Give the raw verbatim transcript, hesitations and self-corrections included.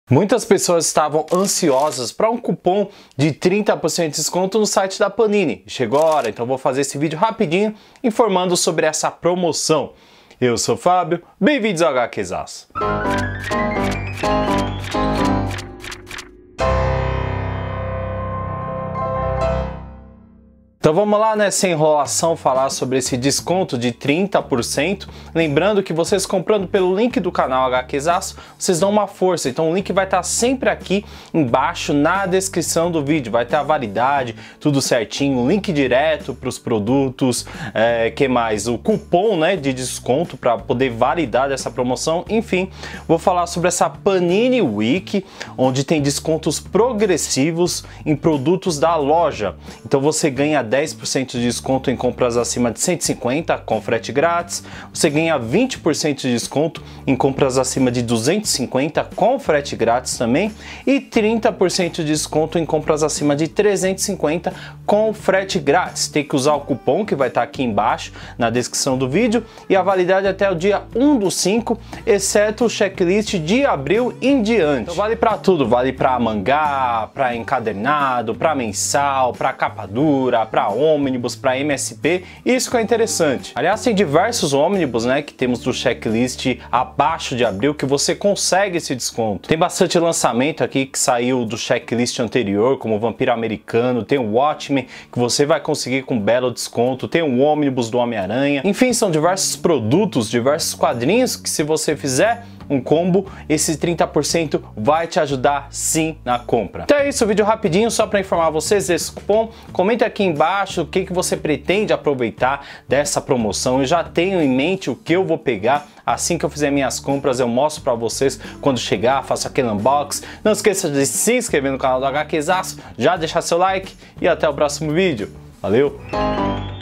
Muitas pessoas estavam ansiosas para um cupom de trinta por cento de desconto no site da Panini. Chegou a hora, então vou fazer esse vídeo rapidinho informando sobre essa promoção. Eu sou o Fábio, bem-vindos ao HQzaço. Então vamos lá, né, sem enrolação, falar sobre esse desconto de trinta por cento. Lembrando que vocês comprando pelo link do canal HQzaço, vocês dão uma força. Então o link vai estar sempre aqui embaixo na descrição do vídeo. Vai ter a validade, tudo certinho, o link direto para os produtos, é, que mais? O cupom, né, de desconto para poder validar essa promoção. Enfim, vou falar sobre essa Panini Week, onde tem descontos progressivos em produtos da loja. Então você ganha dez por cento de desconto em compras acima de cento e cinquenta com frete grátis, você ganha vinte por cento de desconto em compras acima de duzentos e cinquenta com frete grátis também e trinta por cento de desconto em compras acima de trezentos e cinquenta com frete grátis. Tem que usar o cupom que vai estar aqui embaixo na descrição do vídeo e a validade até o dia um do cinco, exceto o checklist de abril em diante. Então vale para tudo, vale para mangá, para encadernado, para mensal, para capa dura, para ônibus, para M S P, isso que é interessante. Aliás, tem diversos ônibus, né, que temos do checklist abaixo de abril que você consegue esse desconto. Tem bastante lançamento aqui que saiu do checklist anterior, como o Vampiro Americano, tem o Watchmen, que você vai conseguir com um belo desconto, tem o ônibus do Homem-Aranha. Enfim, são diversos produtos, diversos quadrinhos que se você fizer um combo, esse trinta por cento vai te ajudar sim na compra. Então é isso, vídeo rapidinho só para informar vocês desse cupom. Comenta aqui embaixo o que, que você pretende aproveitar dessa promoção. Eu já tenho em mente o que eu vou pegar. Assim que eu fizer minhas compras eu mostro para vocês quando chegar, faço aquele unboxing. Não esqueça de se inscrever no canal do HQzaço, já deixar seu like e até o próximo vídeo. Valeu!